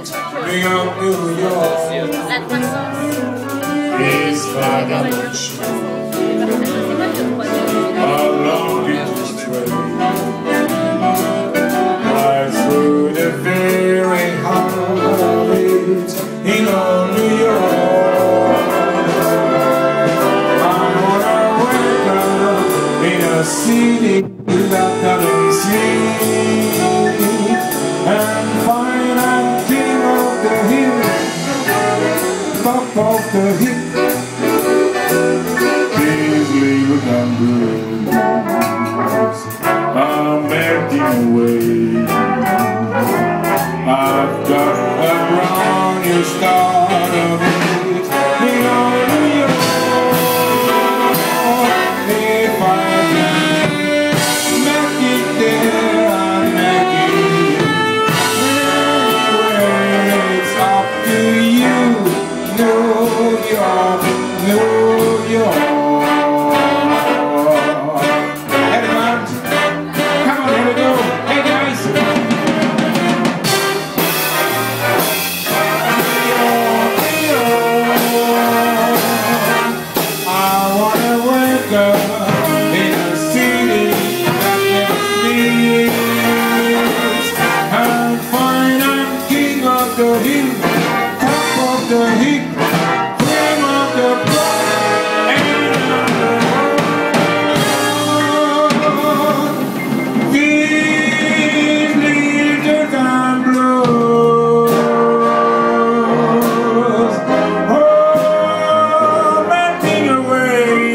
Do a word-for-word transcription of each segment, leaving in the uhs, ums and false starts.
New York, New York. La croissance. Is vagabond. How long is this train? Right through the very heart of it, in old New York. I wanna wake up in a city that doesn't sleep, and find I'm king of the hill, top of the hill. These little numbers are melting away. I've got a brand new start of it, in old New York. If I can make it there, I'll make it. Anyway, it's up to you, New York, New York. In a city that never sleeps, and find I'm king of the hill, top of the hill, cream of the blood, and of the world. These little time blues, oh, melting away.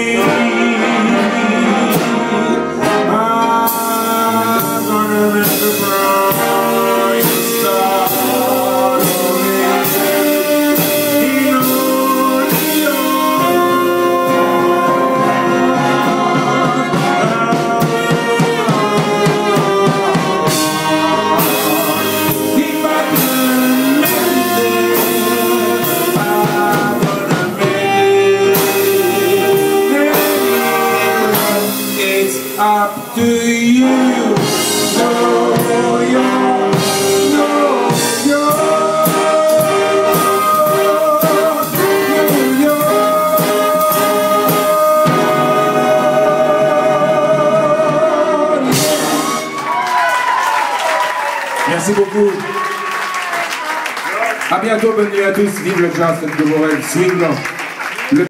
Up to you, New York, New York, New York. Merci beaucoup. À bientôt, bonne nuit à tous. Vive le jazz de Morel, swing.